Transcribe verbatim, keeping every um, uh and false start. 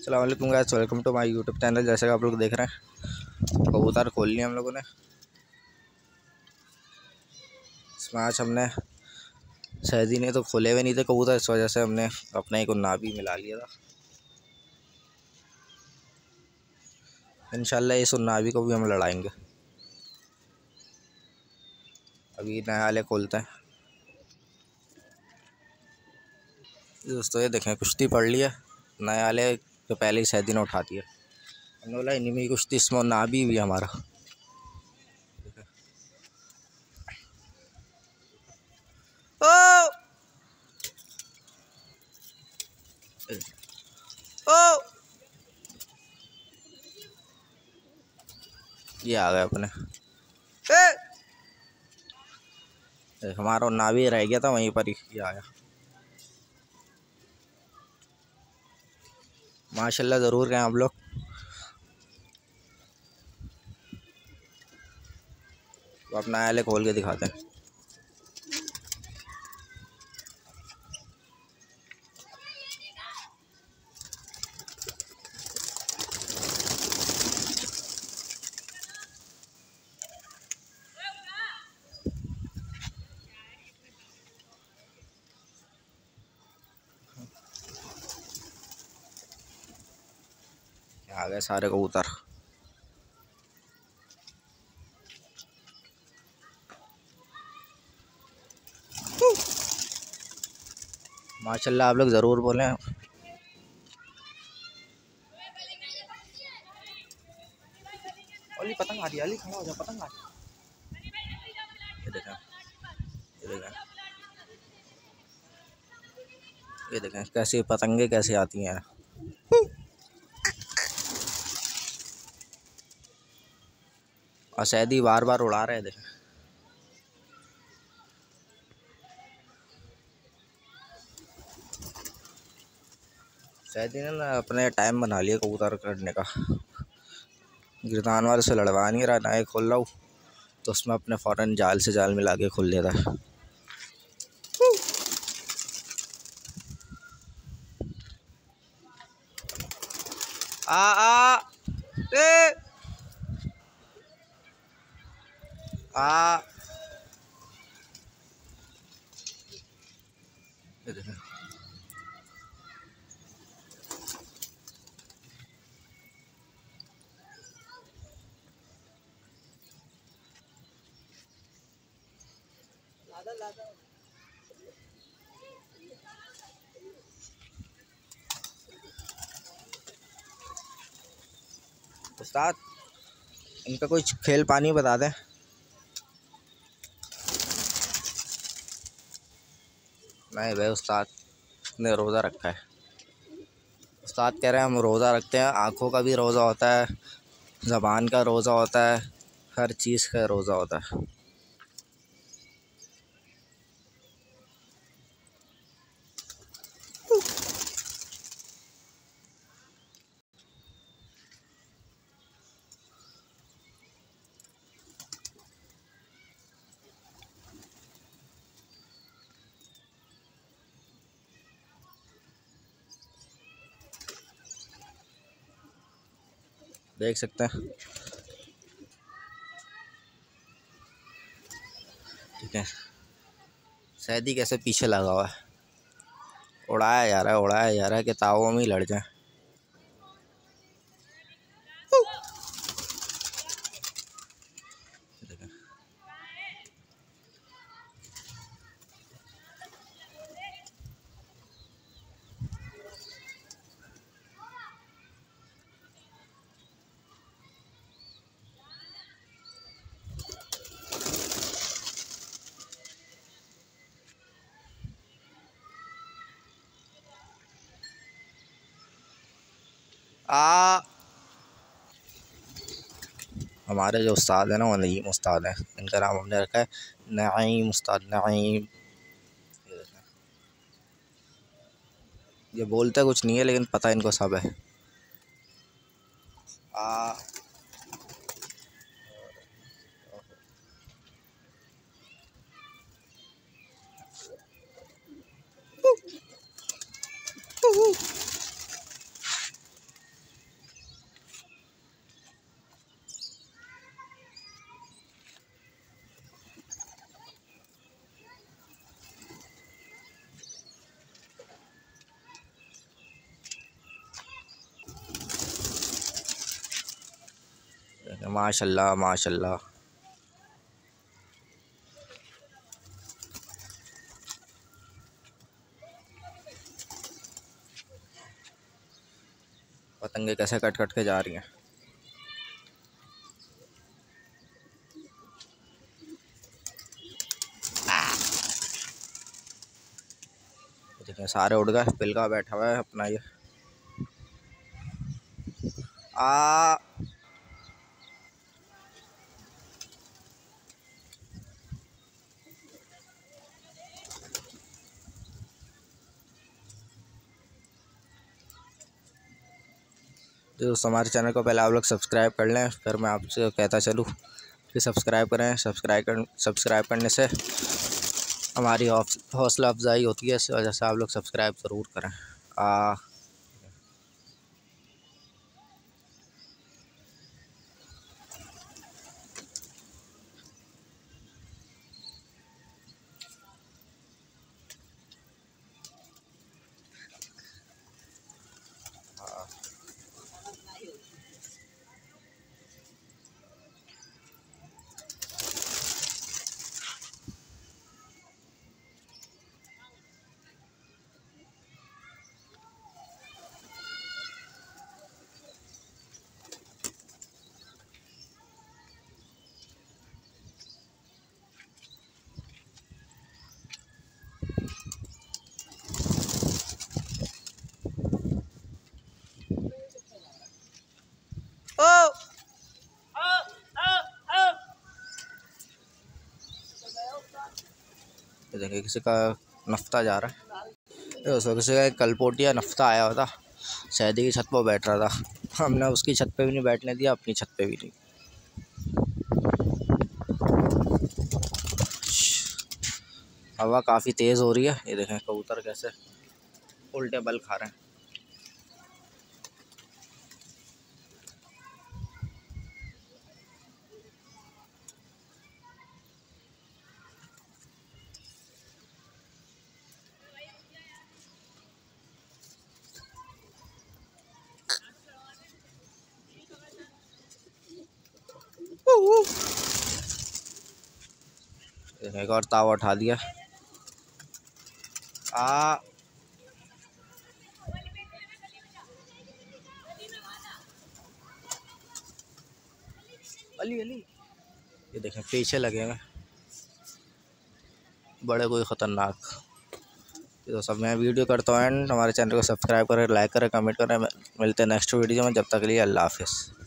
अस्सलाम वालेकुम guys, welcome to my YouTube channel. जैसे कि आप लोग देख रहे हैं, कबूतर खोल लिए हम लोगों ने। इसमें आज हमने सैदी ने तो खोले हुए नहीं थे कबूतर, इस वजह से हमने अपना ही को नाभी मिला लिया था। इंशाल्लाह इस नाभी को भी हम लड़ाएंगे। अभी नए वाले खोलते हैं। दोस्तों ये देखें, कुश्ती पड़ ली है। नए वाले तो पहले ही सैदी ने उठा दिया। हमने बोला इन्हीं में कुश्ती, इसमें नाभी भी हमारा। ओ ओ ये आ गए अपने। ए हमारा नाभी रह गया था वहीं पर ही, ये आया। माशाल्लाह ज़रूर कहें आप लोग। तो अपना आले खोल के दिखाते हैं। आ गए सारे कबूतर। माशाल्लाह आप लोग ज़रूर बोलें। अली पतंग आ रही है, अली खड़ा हो जा, पतंग आ रही है। ये देखें, ये देखें, ये देखें कैसी पतंगे कैसे आती हैं। और सैदी बार बार उड़ा रहे हैं, देखें। सैदी ने ना अपने टाइम बना लिया कबूतर करने का। गिरदान वाले से लड़वा नहीं रहा, नए खोल रहा हूँ तो उसमें अपने फ़ौरन जाल से जाल मिला के खोल लेता है। आ आ ए आ ये देखें, उस्ताद इनका कोई खेल पानी बता दें। नहीं भाई, उस्ताद ने रोज़ा रखा है। उस्ताद कह रहे हैं हम रोज़ा रखते हैं, आँखों का भी रोज़ा होता है, ज़बान का रोज़ा होता है, हर चीज़ का रोज़ा होता है। देख सकते हैं, ठीक है। सैदी कैसे पीछे लगा हुआ है, उड़ाया जा रहा है, उड़ाया जा रहा है कि तावों में ही लड़ जाए। आ हमारे जो उस्ताद हैं ना, वो नईम उस्ताद हैं। इनका नाम हमने रखा है नईम उस्ताद, नईम। ये बोलते कुछ नहीं है लेकिन पता इनको सब है। आ माशाल्लाह माशाल्लाह। पतंगे कैसे कट कट के जा रही हैं। देखिए सारे उड़ गए, पिलका बैठा हुआ है अपना ये। आ दोस्तों हमारे चैनल को पहले आप लोग सब्सक्राइब कर लें, फिर मैं आपसे कहता चलूँ कि सब्सक्राइब करें। सब्सक्राइब कर सब्सक्राइब करने से हमारी हौसला अफजाई होती है, इस वजह से आप लोग सब्सक्राइब ज़रूर करें। आ देखिए किसी का नफ्ता जा रहा है। दोस्तों किसी का कलपोटिया नफ्ता आया हुआ था, सैदी की छत पर बैठ रहा था। हमने उसकी छत पे भी नहीं बैठने दिया, अपनी छत पे भी नहीं। हवा काफ़ी तेज़ हो रही है। ये देखें कबूतर कैसे उल्टे बल खा रहे हैं। एक और तावा उठा दिया। आ अली अली ये देखें पीछे लगे हुए बड़े कोई ख़तरनाक। तो सब मैं वीडियो करता हूँ एंड हमारे चैनल को सब्सक्राइब करें, लाइक करें, कमेंट करें। मिलते हैं नेक्स्ट वीडियो में, जब तक के लिए अल्लाह हाफिज़।